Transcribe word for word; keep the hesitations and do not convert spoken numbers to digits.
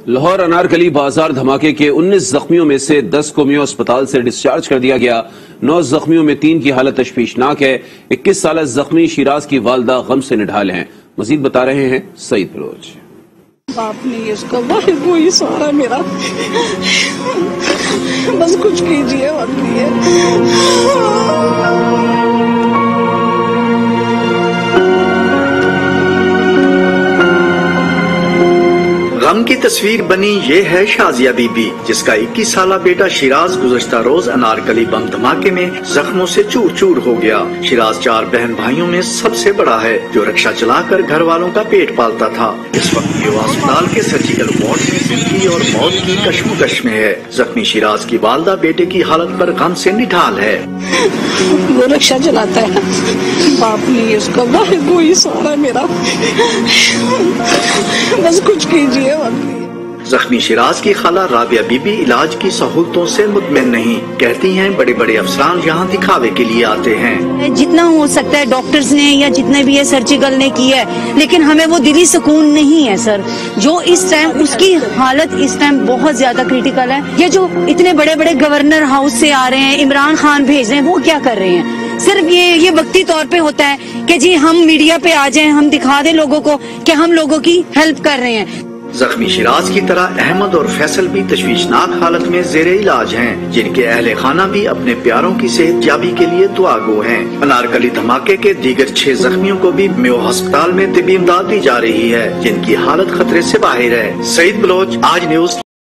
لاہور انارکلی بازار دھماکے کے انیس زخمیوں میں سے دس کو میو اسپتال سے ڈسچارج کر دیا گیا۔ نو زخمیوں میں تین کی حالت تشویشناک ہے۔ اکیس سالہ زخمی شیراز کی والدہ غم سے نڈھال ہیں۔ مزید بتا رہے ہیں سعید بلوچ۔ باپ نے اس کا واحد وہی سہارا میرا، بس کچھ کیجیے اور لیے۔ غم کی تصویر بنی یہ ہے شازیہ بی بی، جس کا اکیس سالہ بیٹا شیراز گزشتہ روز انارکلی بم دھماکے میں زخموں سے چور چور ہو گیا۔ شیراز چار بہن بھائیوں میں سب سے بڑا ہے، جو رکشہ چلا کر گھر والوں کا پیٹ پالتا تھا۔ اس وقت میو ہسپتال کے سرجیکل وارڈ میں زندگی اور موت کی کشمکش میں ہے۔ زخمی شیراز کی والدہ بیٹے کی حالت پر غم سے نڈھال ہے۔ وہ رکشہ چلاتا ہے، باپ نے اس کا واحد وہی سہارا میرا، بس کچھ کیجیے۔ زخمی شیراز کی خالہ رابعہ بی بی علاج کی سہولتوں سے مطمئن نہیں، کہتی ہیں بڑے بڑے افسران یہاں دکھاوے کے لیے آتے ہیں۔ جتنا ہو سکتا ہے ڈاکٹرز نے یا جتنے بھی یہ سرجیکل نے کیا ہے، لیکن ہمیں وہ دلی سکون نہیں ہے سر، جو اس ٹائم اس کی حالت اس ٹائم بہت زیادہ کریٹیکل ہے۔ یہ جو اتنے بڑے بڑے گورنر ہاؤس سے آ رہے ہیں، عمران خان بھیج رہے ہیں، وہ کیا کر رہے ہیں؟ صرف یہ یہ وقتی طور پہ ہوتا ہے کہ جی ہم میڈیا پہ آ جائیں، ہم دکھا دیں لوگوں کو کہ ہم لوگوں کی ہیلپ کر رہے ہیں۔ زخمی شیراز کی طرح احمد اور فیصل بھی تشویشناک حالت میں زیر علاج ہیں، جن کے اہل خانہ بھی اپنے پیاروں کی صحت یابی کے لیے دعا گو ہیں۔ انارکلی دھماکے کے دیگر چھ زخمیوں کو بھی میو ہسپتال میں طبی امداد دی جا رہی ہے، جن کی حالت خطرے سے باہر ہے۔ سعید بلوچ، آج نیوز۔